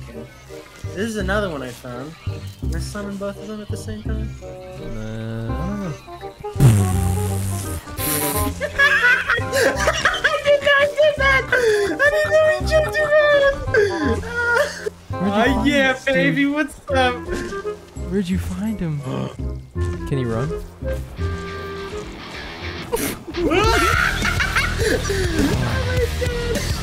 This is another one I found. Can I summon both of them at the same time? I don't know. I did that! I didn't know he jumped around! Yeah, baby, what's up? Where'd you find him? Can he run? Oh my god!